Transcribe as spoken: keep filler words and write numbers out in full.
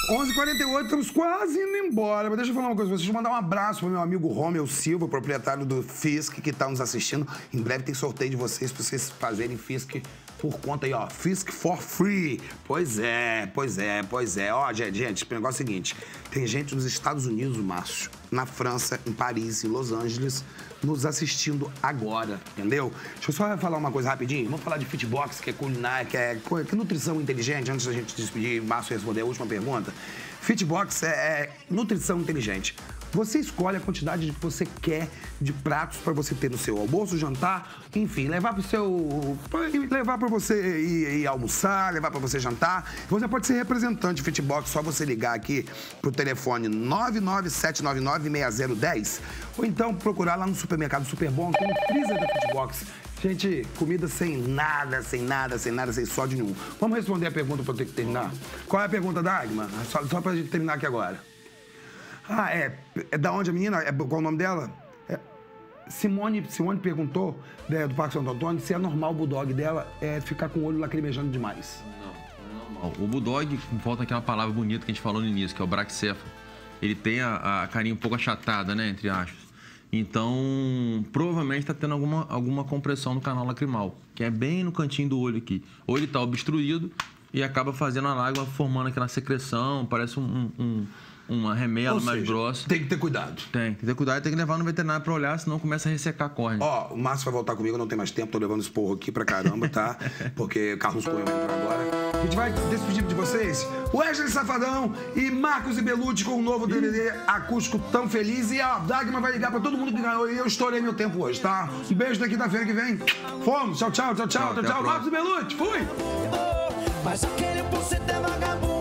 onze e quarenta e oito, estamos quase indo embora. Mas deixa eu falar uma coisa, vocês mandar um abraço pro meu amigo Romeu Silva, proprietário do Fisk, que tá nos assistindo. Em breve tem sorteio de vocês, pra vocês fazerem Fisk por conta aí, ó. Fisk for free. Pois é, pois é, pois é. Ó, gente, gente, o negócio é o seguinte. Tem gente nos Estados Unidos, Márcio, na França, em Paris, em Los Angeles, nos assistindo agora, entendeu? Deixa eu só falar uma coisa rapidinho. Vamos falar de fitbox, que é culinária, que é, que é nutrição inteligente, antes da gente despedir, Márcio responder a última pergunta. Fitbox é, é nutrição inteligente. Você escolhe a quantidade que você quer de pratos para você ter no seu almoço, jantar, enfim, levar para o seu... levar para você ir, ir almoçar, levar para você jantar. Você pode ser representante de Fitbox, só você ligar aqui pro telefone nove nove sete nove nove seis zero um zero ou então procurar lá no supermercado Superbom, tem um freezer da Fitbox. Gente, comida sem nada, sem nada, sem nada, sem sódio nenhum. Vamos responder a pergunta para eu ter que terminar? Qual é a pergunta da Agma? Só, só para a gente terminar aqui agora. Ah, é. É da onde a menina? É, qual o nome dela? É, Simone, Simone perguntou, né, do Parque Santo Antônio, se é normal o bulldog dela é ficar com o olho lacrimejando demais. Não, não é normal. O bulldog, falta aquela palavra bonita que a gente falou no início, que é o braxéfalo. Ele tem a, a carinha um pouco achatada, né, entre aspas. Então, provavelmente está tendo alguma, alguma compressão no canal lacrimal, que é bem no cantinho do olho aqui. Ou ele está obstruído e acaba fazendo a lágrima, formando aquela secreção, parece um... um, um uma remela mais grossa. Tem que ter cuidado. Tem, tem que ter cuidado, tem que levar no veterinário pra olhar, senão começa a ressecar a córnea. Ó, o Márcio vai voltar comigo, não tem mais tempo, tô levando esse porro aqui pra caramba, tá? Porque o Carlos Cunha vai entrar agora. A gente vai despedir de vocês, Wesley Safadão e Marcos Ibelucci com um novo D V D acústico Tão Feliz. E a Dagmar vai ligar pra todo mundo que ganhou e eu estourei meu tempo hoje, tá? Um beijo da quinta-feira que vem. Fomos, tchau, tchau, tchau, tchau, tchau, tchau. Marcos Ibelucci, fui! Mas aquele por ser vagabundo